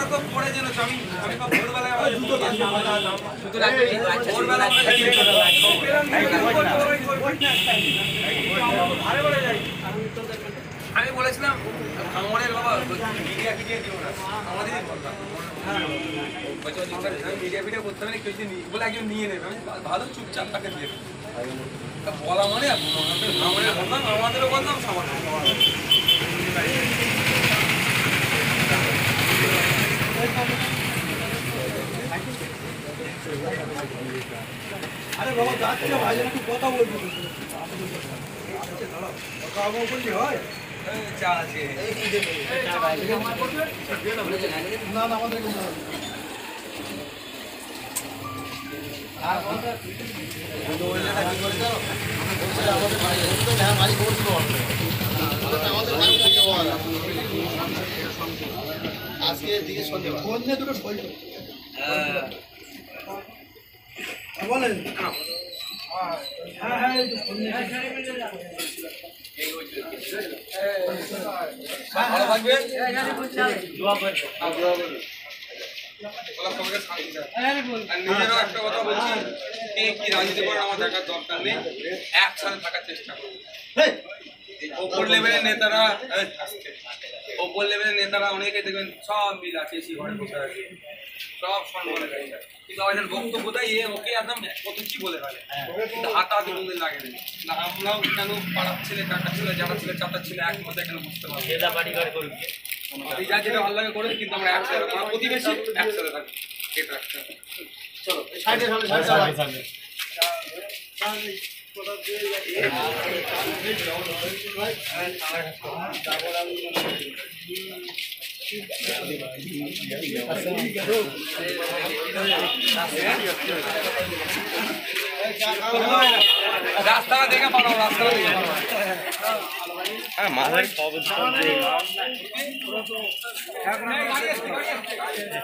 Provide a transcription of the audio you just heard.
তো পড়ে যেন আমি ভোরবেলায় ভোরবেলা আমি বলেছিলাম আমাদের বাবা মিডিয়া ফিডিয়া দিও না আমাদেরই বললাম মিডিয়া ফিডিয়া করতে হবে কেউ বলে একজন নিয়ে নেবে আমি ভালো চুপচাপ তাকে দিয়ে বলা মানে বললাম আমাদেরও বললাম সবার আরে বাবা যাচ্ছে ভাই একটু কথা বলবো কথা বলছি হয় চা আছে না না আমাদের আজকে দিকে সন্ধ্যা সন্ধ্যে দুটো বই বলেন হ্যাঁ হ্যাঁ ভালো থাকবেন নিজেরও একটা কথা বলছি কি রাজনীতি করার আমার দেখার দরকার নেই একসাথে থাকার চেষ্টা করবো ওপর লেভেলের নেতারা অনেকে দেখবেন সব মিল আছে এসি ঘরে বসে আছে সব সম্মানে গাড়ি কিন্তু আমাদের বক্তব্য দেয় ওকে একদম কত কি বলে ফেলে কিন্তু হাতাহাতি কোনদিন লাগে না আমরাও কেন পাড়ার ছেলে কাকার ছেলে যারা ছেলে চাতার ছেলে একমতে এখানে বুঝতে পারবো যা যেটা ভালো লাগে করে কিন্তু আমরা একসাথে প্রতিবেশী একসাথে থাকি এটা একটা চলো সাইডে রাস্তা দেখে পারো রাস্তা দেখে মাথায়